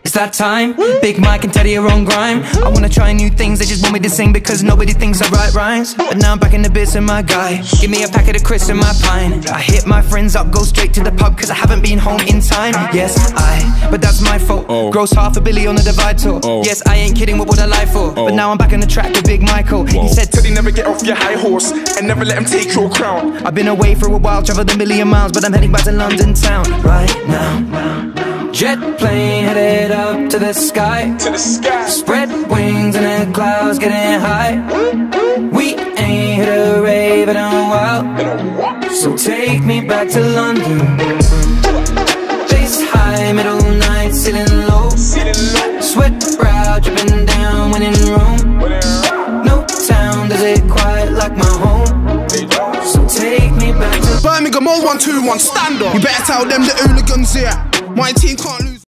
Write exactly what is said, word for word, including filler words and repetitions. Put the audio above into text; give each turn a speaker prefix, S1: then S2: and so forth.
S1: It's that time. Big Mike and Teddy are on grime. I wanna try new things, they just want me to sing because nobody thinks I write rhymes. But now I'm back in the bits of my guy. Give me a packet of Chris and my pine. I hit my friends up, go straight to the pub cause I haven't been home in time. Yes, I, but that's my fault. oh. Gross half a billy on the Divide tour. oh. Yes, I ain't kidding, what would I lie for? oh. But now I'm back on the track with Big Michael. Whoa. He said,
S2: Teddy, never get off your high horse and never let him take your crown.
S1: I've been away for a while, traveled a million miles, but I'm heading back to London town right now. Jet plane headed up to the sky.
S2: To the sky.
S1: Spread wings and the clouds getting high. We ain't hit a rave in a while, so take me back to London. Bass high, middle night, ceiling low. Sweat brow dripping down when in Rome. No town does it quite like my home, so take me back to
S3: Birmingham oh one two one, stand up. You better tell them the hooligans here. My team can't